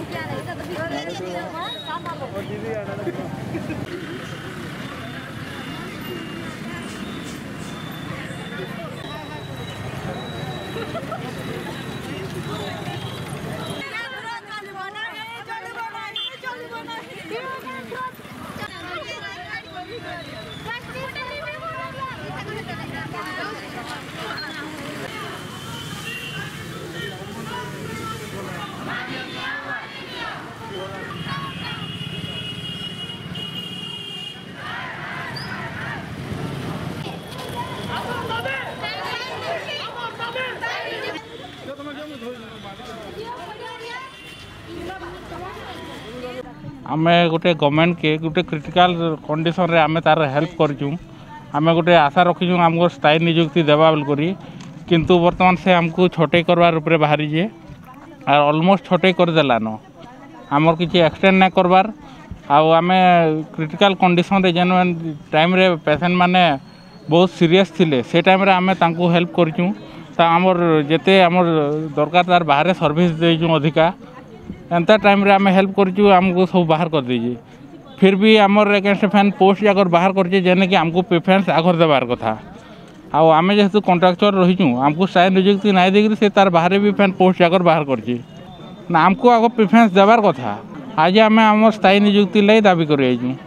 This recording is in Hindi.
आमे गोटे गवर्नमेंट के गोटे क्रिटिकल कंडीशन रे आमे तार हेल्प करचू आमे गोटे आशा रखीचु हमको स्थायी नियुक्ति देवा बोल किंतु वर्तमान से हमको छोटे करवार ऊपर बाहरी जे और ऑलमोस्ट छोटे कर देलान आमर किसी एक्सटेंड ना करवार आमे क्रिटिकल कंडीशन रे जेन टाइम रे पेशेंट माने बहुत सीरियस थिले से टाइम रे आमे तांको हेल्प करचू ता आमर जेते आमर दरकार तार बाहर सर्विस देचू अधिका एंता टाइम रे आमे हेल्प करचू हमको सब बाहर कर दीजिए फिर भी आमर अगेंस्ट फैन पोस्ट जाकर बाहर करचे जेने कि हमको प्रेफरेंस आगर देवार कथा आमे जेहेतु कॉन्ट्रैक्चुअल रहीचू हमको स्थायी नियुक्ति नहीं देकर से तार बाहर भी फैन पोस्ट जाकर बाहर करचे ना हमको आगे प्रेफरेंस देवार कथा आज आमे आम स्थायी नियुक्ति लाई दाबी कर